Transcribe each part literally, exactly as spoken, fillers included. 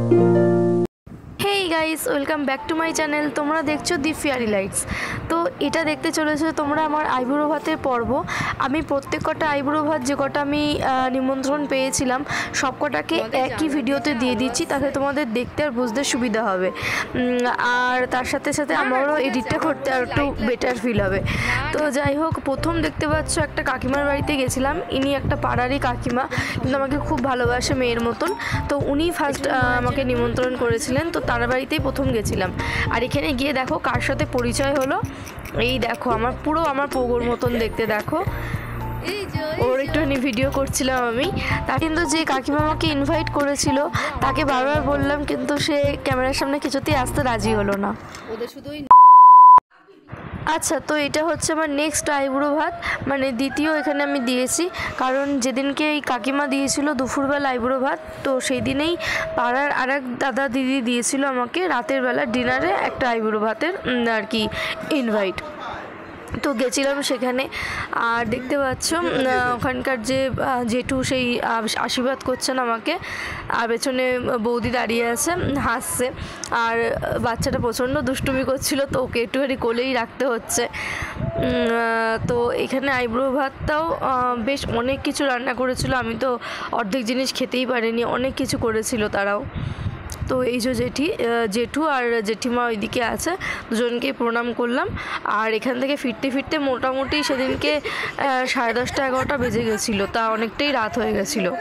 Hey guys, welcome back to my channel. তোমরা দেখছো দি fairy lights. তো এটা দেখতে চলেছো তোমরা আমার আইবুড়ো ভাতের পর্ব। আমি প্রত্যেক কটা আইবুড়ো ভাত যে কটা আমি নিমন্ত্রণ পেয়েছিলাম সব কটাকে একই ভিডিওতে দিয়ে দিচ্ছি, তাতে তোমাদের দেখতে আর বুঝতে সুবিধা হবে, আর তার সাথে সাথে আমারও এডিটটা করতে আর একটু বেটার ফিল হবে। তো যাই হোক, প্রথম দেখতে পাচ্ছ একটা কাকিমার বাড়িতে গেছিলাম। ইনি একটা পাড়ারই কাকিমা, কিন্তু আমাকে খুব ভালোবাসে মেয়ের মতন। তো উনি ফার্স্ট আমাকে নিমন্ত্রণ করেছিলেন, তো তার বাড়িতেই প্রথম গেছিলাম। আর এখানে গিয়ে দেখো কার সাথে পরিচয় হলো। এই দেখো, আমার পুরো আমার পোগোর মতন দেখতে, দেখো ওর একটুখানি ভিডিও করছিলাম আমি। তা কিন্তু যে কাকিমা আমাকে ইনভাইট করেছিল তাকে বারবার বললাম, কিন্তু সে ক্যামেরার সামনে কিছুতেই আসতে রাজি হলো না। ওদের শুধুই আচ্ছা, তো এটা হচ্ছে আমার নেক্সট আইবুড়ো ভাত, মানে দ্বিতীয় এখানে আমি দিয়েছি। কারণ যেদিনকে এই কাকিমা দিয়েছিল দুপুরবেলা আইবুড়ো ভাত, তো সেই দিনেই পাড়ার আর এক দাদা দিদি দিয়েছিল আমাকে রাতের বেলা ডিনারে একটা আইবুড়ো ভাতের আর কি ইনভাইট। তো গেছিলাম সেখানে। আর দেখতে পাচ্ছ ওখানকার যে জেঠু সেই আশীর্বাদ করছেন আমাকে, আর পেছনে বৌদি দাঁড়িয়ে আছে হাসছে। আর বাচ্চাটা প্রচণ্ড দুষ্টুমি করছিল, তো ওকে একটুখানি কোলেই রাখতে হচ্ছে। তো এখানে আইবুড়ো ভাতটাও বেশ অনেক কিছু রান্না করেছিল, আমি তো অর্ধেক জিনিস খেতেই পারিনি, অনেক কিছু করেছিল তারাও। তো এই যে জেঠি জেঠু আর জেঠিমা ওইদিকে আছে, দুজনকেই প্রণাম করলাম। আর এখান থেকে ফিরতে ফিরতে মোটামুটি সেদিনকে সাড়ে দশটা এগারোটা বেজে গেছিলো, তা অনেকটাই রাত হয়ে গেছিলো।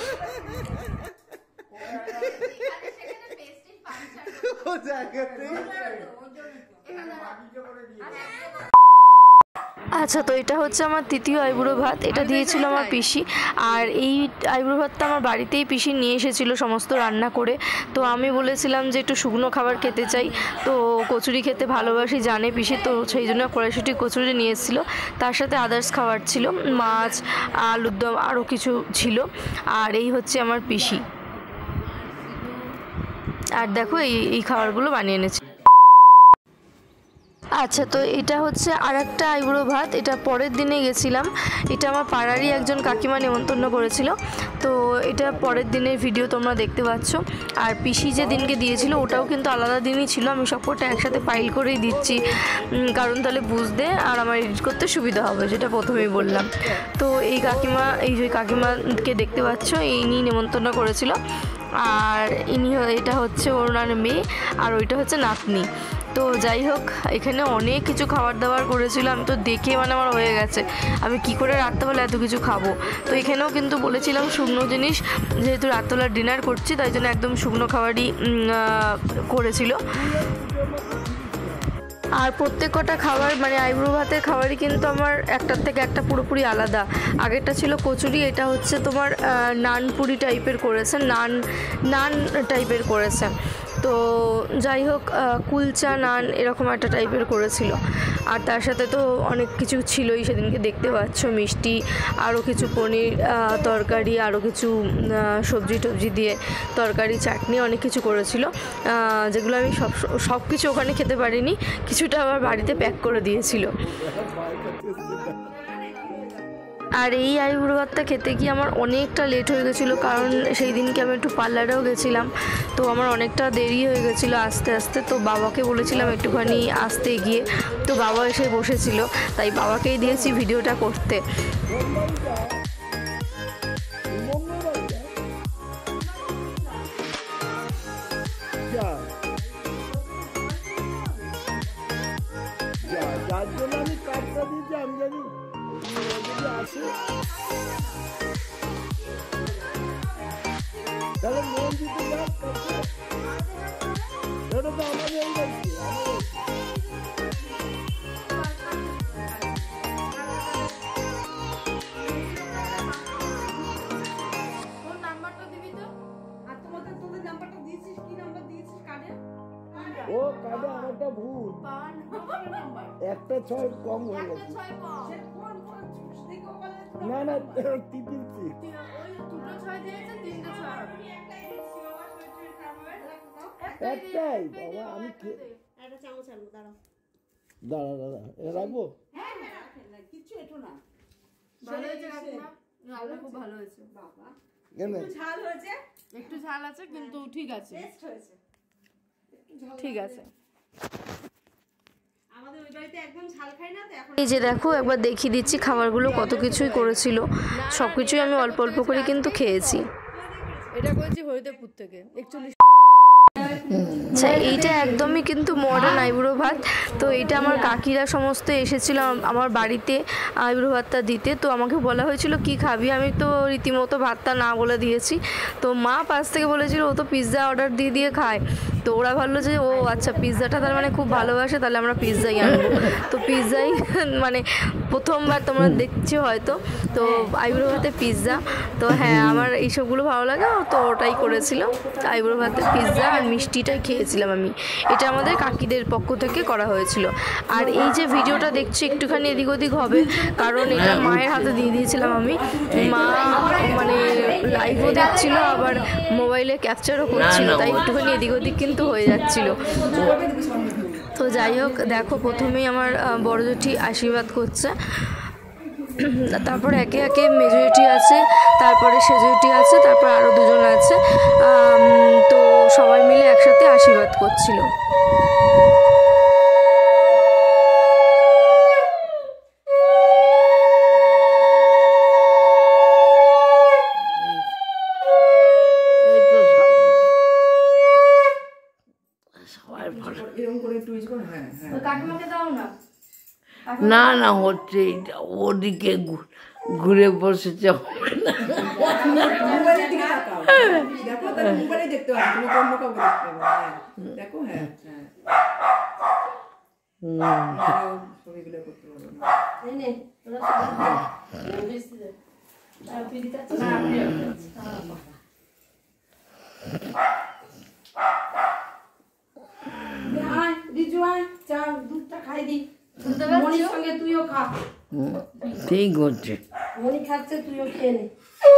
আচ্ছা, তো এটা হচ্ছে আমার তৃতীয় আইবুড়ো ভাত। এটা দিয়েছিল আমার পিসি। আর এই আইবুড়ো ভাতটা আমার বাড়িতেই পিসি নিয়ে এসেছিলো সমস্ত রান্না করে। তো আমি বলেছিলাম যে একটু শুকনো খাবার খেতে চাই, তো কচুরি খেতে ভালোবাসি জানে পিসি, তো সেই জন্য কড়াইশুঁটি কচুরি নিয়ে এসেছিলো। তার সাথে আদার্স খাবার ছিল, মাছ, আলুর দম, আরও কিছু ছিল। আর এই হচ্ছে আমার পিসি। আর দেখো এই এই খাবারগুলো বানিয়ে এনেছি। আচ্ছা, তো এটা হচ্ছে আর একটা আইবুড়ো ভাত। এটা পরের দিনে গেছিলাম। এটা আমার পাড়ারই একজন কাকিমা নেমন্তন্ন করেছিল, তো এটা পরের দিনের ভিডিও তোমরা দেখতে পাচ্ছ। আর পিসি যে দিনকে দিয়েছিল ওটাও কিন্তু আলাদা দিনই ছিল। আমি সবকটা একসাথে ফাইল করেই দিচ্ছি, কারণ তাহলে বুঝতে আর আমার এডিট করতে সুবিধা হবে, যেটা প্রথমেই বললাম। তো এই কাকিমা, এই যে কাকিমাকে দেখতে পাচ্ছ, ইনি নেমন্তন্ন করেছিল। আর ইনি, এটা হচ্ছে ওনার মেয়ে, আর ওইটা হচ্ছে নাতনি। তো যাই হোক, এখানে অনেক কিছু খাবার দাবার করেছিল, আমি তো দেখে মানে আমার হয়ে গেছে আমি কি করে রাত্রেবেলা এত কিছু খাবো। তো এখানেও কিন্তু বলেছিলাম শুকনো জিনিস, যেহেতু রাত্রেবেলা ডিনার করছি তাই জন্য একদম শুকনো খাবারই করেছিল। আর প্রত্যেক কটা খাবার মানে আইবুড়ো ভাতের খাবারই কিন্তু আমার একটার থেকে একটা পুরোপুরি আলাদা। আগেরটা ছিল কচুরি, এটা হচ্ছে তোমার নানপুরি টাইপের করেছে, নান নান টাইপের করেছে। তো যাই হোক, কুলচা নান এরকম একটা টাইপের করেছিল। আর তার সাথে তো অনেক কিছু ছিলই সেদিনকে, দেখতে পাচ্ছ মিষ্টি, আরও কিছু পনির তরকারি, আরও কিছু সবজি টবজি দিয়ে তরকারি, চাটনি, অনেক কিছু করেছিল, যেগুলো আমি সব সব কিছু ওখানে খেতে পারিনি, কিছুটা আবার বাড়িতে প্যাক করে দিয়েছিল। আর এই আইবুড়ো ভাতটা খেতে গিয়ে আমার অনেকটা লেট হয়ে গেছিলো, কারণ সেই দিনকে আমি একটু পার্লারেও গেছিলাম, তো আমার অনেকটা দেরি হয়ে গেছিলো আস্তে আস্তে। তো বাবাকে বলেছিলাম একটুখানি আসতে গিয়ে, তো বাবা এসে বসেছিল, তাই বাবাকেই দিয়েছি ভিডিওটা করতে। যার জন্য আমি কাজটা দিয়েছি, আমি জানি যদি আসে তাহলে মন দিতে যাক, ওটা তো আমাদের বলছি। ও কার্ডে আমারটা ভুল, একটা ছয় কম হয়ে গেছে। না না, টিপিছি একটাই বাবা, আমি দাঁড়া দাঁড়া রাখবো। কিছু এটো না, ভালো হয়েছে কাকিমা, আলু খুব ভালো হয়েছে বাবা। কেন ঝাল হয়েছে, একটু ঝাল আছে কিন্তু ঠিক আছে, টেস্ট হয়েছে। ঠিক আছে। আমাদের ওই বাড়িতে একদম ঝাল খাই না তো, এখন এই যে দেখো একবার দেখিয়ে দিচ্ছি খাবারগুলো কত কিছুই করেছিল, সব কিছুই আমি অল্প অল্প করে কিন্তু খেয়েছি। এটা করেছি হরিদেবপুর থেকে একচল্লিশ। আচ্ছা এইটা একদমই কিন্তু মডার্ন আইবুড়ো ভাত। তো এটা আমার কাকিরা সমস্ত এসেছিল আমার বাড়িতে আইবুড়ো ভাতটা দিতে। তো আমাকে বলা হয়েছিল কি খাবি, আমি তো রীতিমতো ভাতটা না বলে দিয়েছি। তো মা পাশ থেকে বলেছিল ও তো পিৎজা অর্ডার দিয়ে দিয়ে খায়। তো ওরা ভাবলো যে ও আচ্ছা পিৎজাটা তার মানে খুব ভালোবাসে, তাহলে আমরা পিৎজাই আনবো। তো পিৎজাই মানে প্রথমবার তোমরা দেখছো হয়তো, তো আইবুড়ো ভাতে পিৎজা। তো হ্যাঁ আমার এইসবগুলো ভালো লাগে, তো ওটাই করেছিল আইবুড়ো ভাতে পিৎজা আর মিষ্টিটাই খেয়েছিলাম আমি। এটা আমাদের কাকিদের পক্ষ থেকে করা হয়েছিল। আর এই যে ভিডিওটা দেখছি একটুখানি এদিক ওদিক হবে, কারণ এটা মায়ের হাতে দিয়ে দিয়েছিলাম আমি। মা মানে লাইভও দেখছিল আবার মোবাইলে ক্যাপচারও করছিল, তাই একটুখানি এদিক ওদিক কিন্তু হয়ে যাচ্ছিল। তো যাই হোক দেখো প্রথমেই আমার বড় জেঠি আশীর্বাদ করছে, তারপর একে একে মেজরিটি আছে, তারপরে সেজরিটি আছে, তারপর আরও দুজন আছে। তো সবাই মিলে একসাথে আশীর্বাদ করছিল। কাকিমাকে দাও না। না না হচ্ছে ওদিকে ঘুরে বসেছে, দেখো তাহলে মোবাইলে দেখতে হবে, তুমি অন্য কাউকে দেখতে হবে। দেখো হ্যাঁ হ্যাঁ ছবিগুলো করতে পারবো না। দুধটা খাই দি, মনির সঙ্গে তুইও খা। ঠিক হচ্ছে। মনি খাচ্ছে তুইও খেয়ে নে।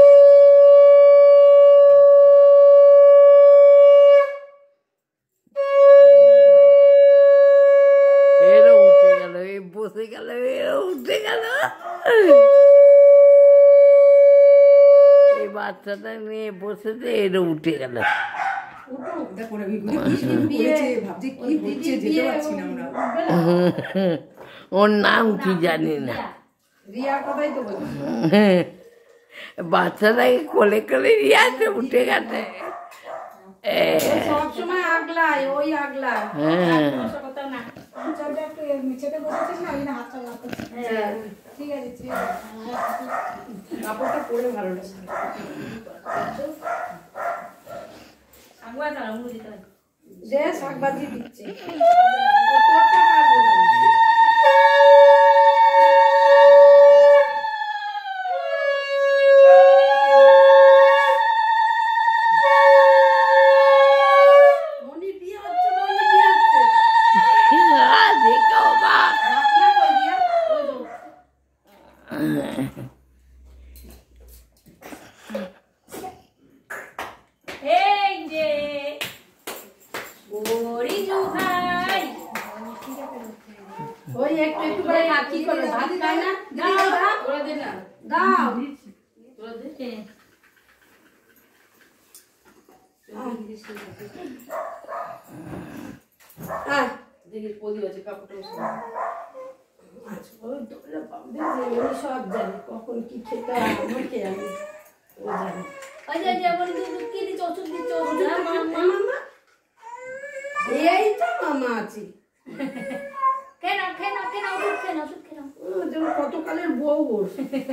এরা উঠে গেল, এ বসে গেল, এরা উঠে গেল। এই বাচ্চাটা নিয়ে বসেছে, এরা উঠে গেল। ওর নাম কি জানি না, বাচ্চাটাকে কোলে কোলে নিয়ে আছে, উঠে গেছে। সবসময় আগলায়, ওই আগলায়। হ্যাঁ কাপড়টা পরে ভালো লাগে। যে শাক ভাজি দিচ্ছে তোরটা পারবো না। মনির বিয়ে হচ্ছে, মনির বিয়ে হচ্ছে। দেখো মা, ঢাকনা কই দিয়া? ওই তো। এই যে গরিজু ভাই, ওই একটু একটু করে কি করে ভাত খায় না? দাও দাও ওরা দে না, দাও ওরা দে। আয় দেখি পদি আছে কাপড়টা আচ্ছা ওই দোলে পাবে যে ওই সব জানে কখন কি খেতে হয়, আমাকে আমি ও জানে। আচ্ছা আচ্ছা বলি তুই কি দিছ, ওষুধ দিছ? না মামা, মামা এই তো মামা আছে। কেন কেন কেন ওষুধ কেন ওষুধ কেন? ও যেন কত কালের বউ ওর।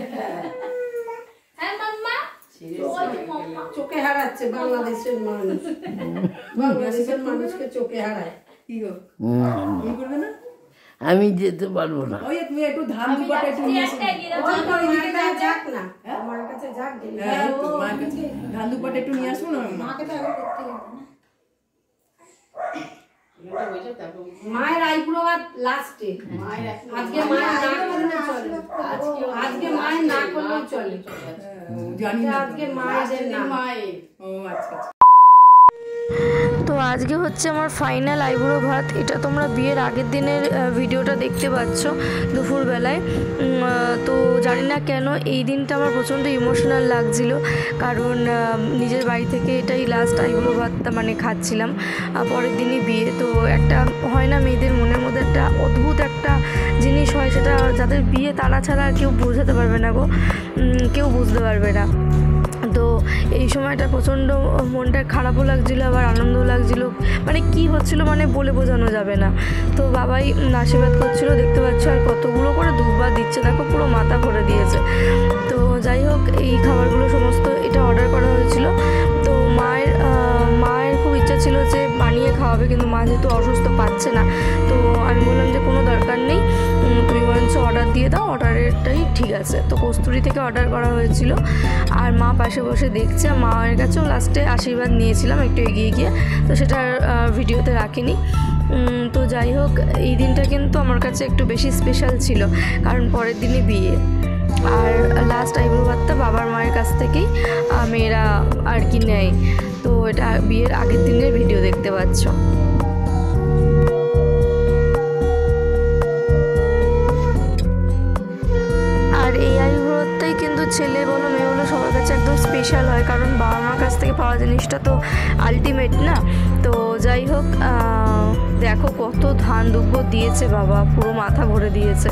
হ্যাঁ মাম্মা, চোখে হারাচ্ছে বাংলাদেশের মানুষ, বাংলাদেশের মানুষকে চোখে হারায়। কি গো কি করবে না? আমি যেতে পারবো না। ওই তুমি একটু ধান দুপাটা একটু নিয়ে আসো, যাক না আমার কাছে যাক দিন, মার কাছে ধান দুপাটা একটু নিয়ে আসো না। মাকে তো আগে করতে হবে না। মায়ের আইবুড়ো ভাত লাস্টে, আজকে মায়ের না করলে চলে, আজকে মায়ের না করলে চলে, জানি না আজকে মায়ের না মায়ের। ও আচ্ছা। তো আজকে হচ্ছে আমার ফাইনাল আইবুড়ো ভাত। এটা তোমরা বিয়ের আগের দিনের ভিডিওটা দেখতে পাচ্ছ দুপুরবেলায়। তো জানি না কেন এই দিনটা আমার প্রচণ্ড ইমোশনাল লাগছিল, কারণ নিজের বাড়ি থেকে এটাই লাস্ট আইবুড়ো ভাতটা মানে খাচ্ছিলাম। পরের দিনই বিয়ে, তো একটা হয় না মেয়েদের মনের মধ্যে একটা অদ্ভুত একটা জিনিস হয়, সেটা যাদের বিয়ে তারা ছাড়া কেউ বোঝাতে পারবে না গো, কেউ বুঝতে পারবে না। তো এই সময়টা প্রচণ্ড মনটা খারাপও লাগছিলো, আবার আনন্দও লাগছিলো, মানে কি হচ্ছিলো মানে বলে বোঝানো যাবে না। তো বাবাই আশীর্বাদ করছিল, দেখতে পাচ্ছ, আর কতগুলো করে দুবার দিচ্ছে, দেখো পুরো মাথা ভরে দিয়েছে। তো যাই হোক, এই খাবারগুলো সমস্ত এটা অর্ডার করা হয়েছিল। তো মায়ের মায়ের খুব ইচ্ছা ছিল যে বানিয়ে খাওয়াবে, কিন্তু মা যেহেতু অসুস্থ পাচ্ছে না, তো আমি বললাম যে কোনো দরকার নেই, তুমি বরঞ্চ অর্ডার দিয়ে দাও, অর্ডারেরটাই ঠিক আছে। তো কস্তুরি থেকে অর্ডার করা হয়েছিল, আর মা পাশে বসে দেখছে। মায়ের কাছেও লাস্টে আশীর্বাদ নিয়েছিলাম একটু এগিয়ে গিয়ে, তো সেটা ভিডিওতে রাখিনি। তো যাই হোক, এই দিনটা কিন্তু আমার কাছে একটু বেশি স্পেশাল ছিল, কারণ পরের দিনই বিয়ে। আর লাস্ট আইবুড়ো ভাতটা বাবার মায়ের কাছ থেকেই মেয়েরা আর কি নেয়। তো এটা বিয়ের আগের দিনের ভিডিও দেখতে পাচ্ছ। আর এই আইবুড়োটাই কিন্তু ছেলে বলো মেয়ে বলো সবার কাছে একদম স্পেশাল হয়, কারণ বাবা মার কাছ থেকে পাওয়া জিনিসটা তো আলটিমেট না। তো যাই হোক, দেখো কত ধান দুব্বো দিয়েছে বাবা, পুরো মাথা ভরে দিয়েছে।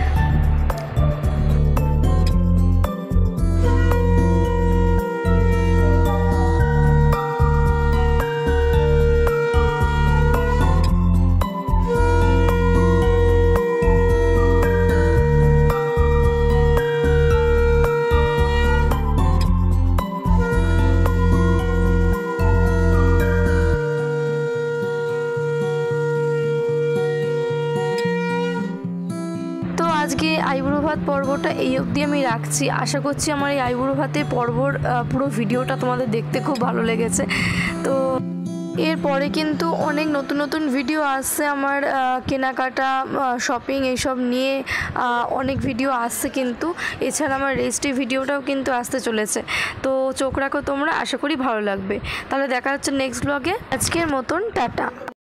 আজকে আইবুড়ো ভাত পর্বটা এই অবধি আমি রাখছি। আশা করছি আমার এই আইবুড়ো ভাতের পর্বর পুরো ভিডিওটা তোমাদের দেখতে খুব ভালো লেগেছে। তো এরপরে কিন্তু অনেক নতুন নতুন ভিডিও আসছে আমার, কেনাকাটা, শপিং এইসব নিয়ে অনেক ভিডিও আসছে, কিন্তু এছাড়া আমার রেসিপি ভিডিওটাও কিন্তু আসতে চলেছে। তো চোখ রাখো তোমরা, আশা করি ভালো লাগবে। তাহলে দেখা হচ্ছে নেক্সট ব্লগে। আজকের মতন টাটা।